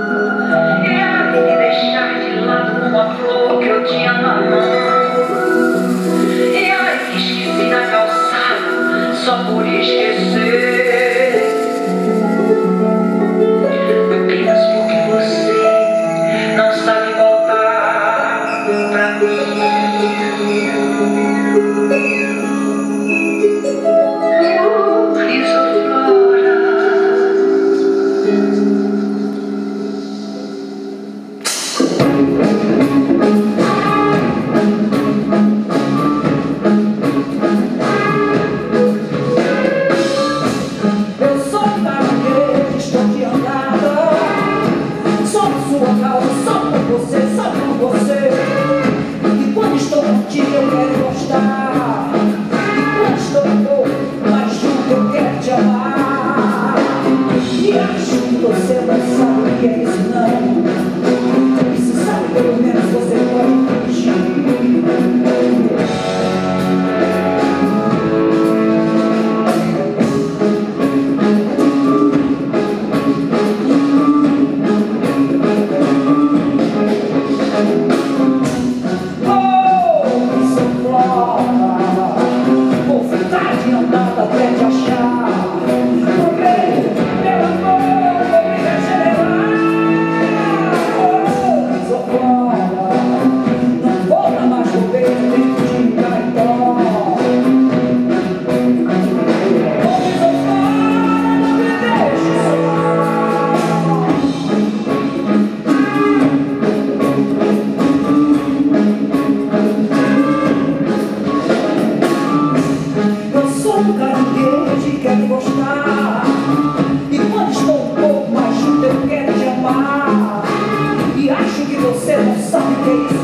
E me deixar de lado com a flor que eu tinha na mão. E ai, esqueci na calçada só por esquecer. Apenas porque você não sabe voltar pra mim. Você não sabe o que é isso não. E se sabe, pelo menos você pode fugir. Um caranguejo que quer gostar. E quando estou um pouco mais junto eu quero te amar. E acho que você não sabe o que é isso.